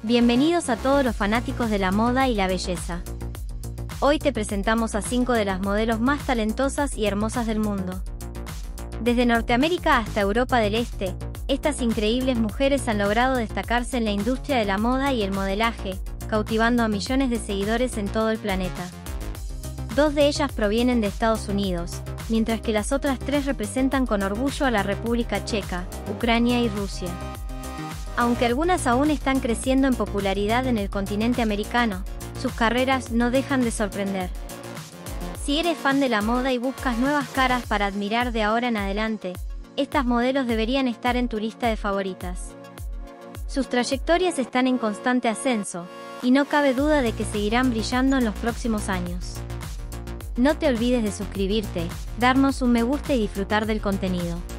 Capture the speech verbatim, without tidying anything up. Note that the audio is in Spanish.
Bienvenidos a todos los fanáticos de la moda y la belleza. Hoy te presentamos a cinco de las modelos más talentosas y hermosas del mundo. Desde Norteamérica hasta Europa del Este, estas increíbles mujeres han logrado destacarse en la industria de la moda y el modelaje, cautivando a millones de seguidores en todo el planeta. Dos de ellas provienen de Estados Unidos, mientras que las otras tres representan con orgullo a la República Checa, Ucrania y Rusia. Aunque algunas aún están creciendo en popularidad en el continente americano, sus carreras no dejan de sorprender. Si eres fan de la moda y buscas nuevas caras para admirar de ahora en adelante, estas modelos deberían estar en tu lista de favoritas. Sus trayectorias están en constante ascenso, y no cabe duda de que seguirán brillando en los próximos años. No te olvides de suscribirte, darnos un me gusta y disfrutar del contenido.